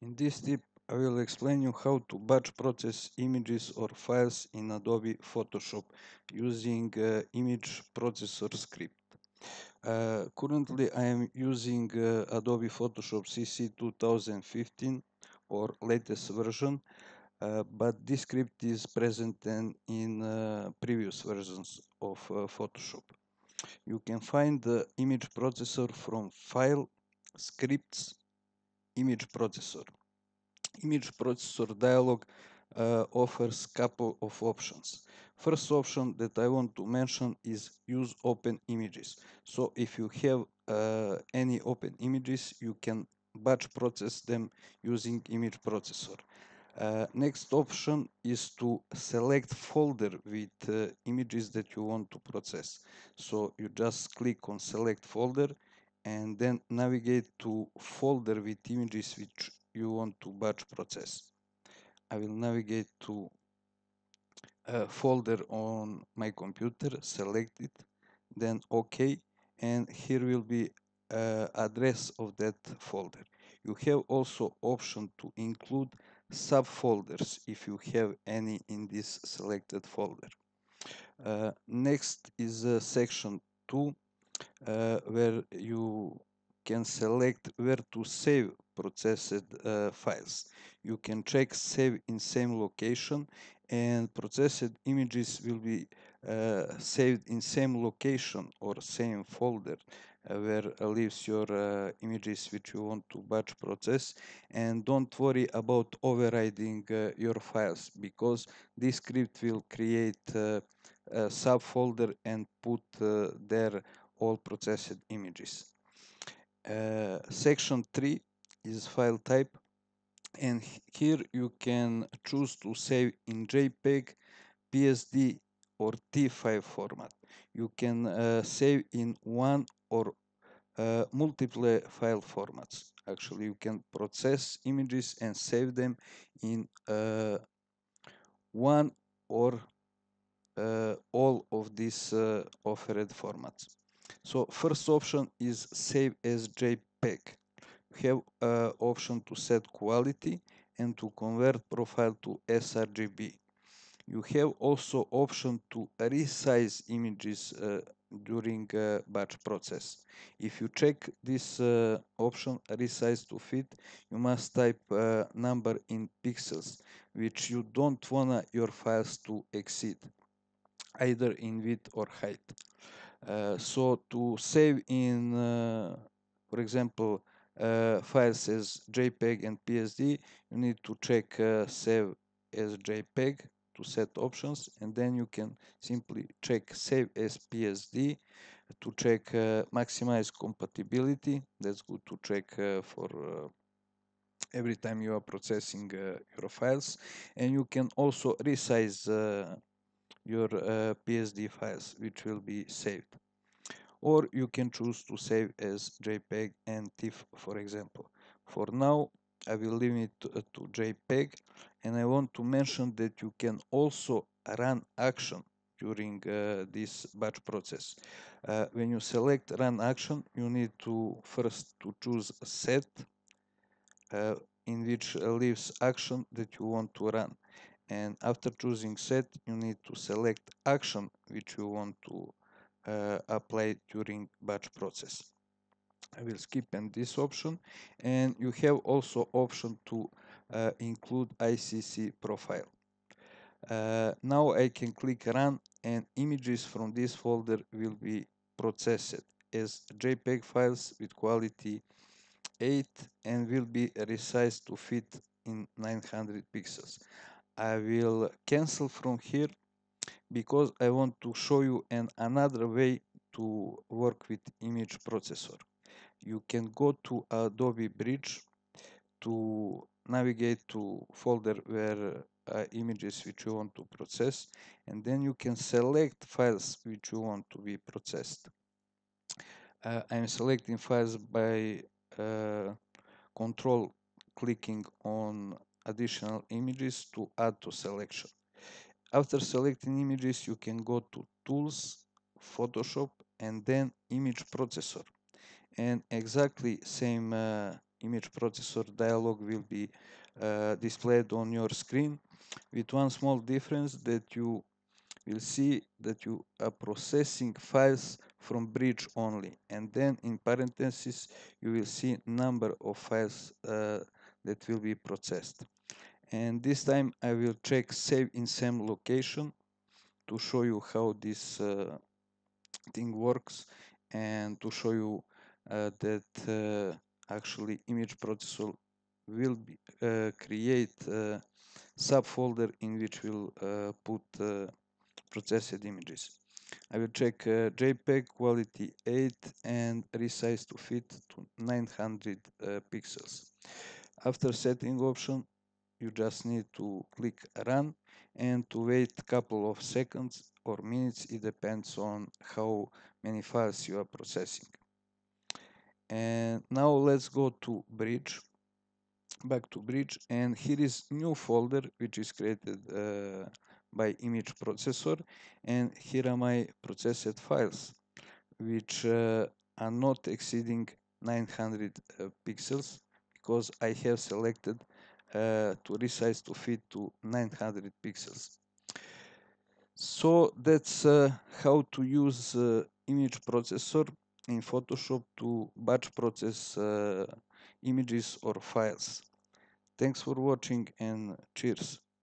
In this tip, I will explain you how to batch process images or files in Adobe Photoshop using image processor script. Currently, I am using Adobe Photoshop CC 2015 or latest version, but this script is present in previous versions of Photoshop. You can find the image processor from File, Scripts, Image Processor. Image processor dialog offers couple of options. First option that I want to mention is use open images. So if you have any open images, you can batch process them using image processor. Next option is to select folder with images that you want to process. So you just click on select folder and then navigate to folder with images which you want to batch process. I will navigate to a folder on my computer, select it, then OK, and here will be address of that folder. You have also option to include subfolders if you have any in this selected folder. Next is section 2, where you can select where to save processed files. You can check save in same location, and processed images will be saved in same location or same folder where lives your images which you want to batch process. And don't worry about overriding your files, because this script will create a subfolder and put there all processed images. Section 3 is file type, and here you can choose to save in JPEG, PSD or TIFF file format. You can save in one or multiple file formats. Actually, you can process images and save them in one or all of these offered formats. So first option is save as JPEG. You have option to set quality and to convert profile to sRGB. You have also option to resize images during batch process. If you check this option, resize to fit, you must type number in pixels, which you don't wanna your files to exceed, either in width or height. So to save in, for example, files as JPEG and PSD, you need to check save as JPEG to set options, and then you can simply check save as PSD to check maximize compatibility. That's good to check for every time you are processing your files, and you can also resize your PSD files which will be saved. Or you can choose to save as JPEG and TIFF, for example. For now, I will limit to JPEG, and I want to mention that you can also run action during this batch process. When you select run action, you need to first to choose set in which lives action that you want to run. And after choosing set, you need to select action which you want to apply during batch process. I will skip on this option, and you have also option to include ICC profile. Now I can click run, and images from this folder will be processed as JPEG files with quality 8 and will be resized to fit in 900 pixels. I will cancel from here because I want to show you another way to work with image processor. You can go to Adobe Bridge to navigate to folder where images which you want to process, and then you can select files which you want to be processed. I'm selecting files by control clicking on additional images to add to selection. After selecting images, you can go to Tools, Photoshop, and then Image Processor. And exactly same image processor dialog will be displayed on your screen, with one small difference, that you will see that you are processing files from bridge only, and then in parentheses you will see number of files that will be processed. And this time I will check save in same location to show you how this thing works, and to show you that actually image processor will be, create a subfolder in which will put processed images. I will check JPEG quality 8 and resize to fit to 900 pixels. After setting option, you just need to click run and to wait a couple of seconds or minutes. It depends on how many files you are processing. And now let's go to bridge, back to bridge, and here is new folder which is created by image processor, and here are my processed files which are not exceeding 900 pixels, because I have selected to resize to fit to 900 pixels. So that's how to use image processor in Photoshop to batch process images or files. Thanks for watching, and cheers.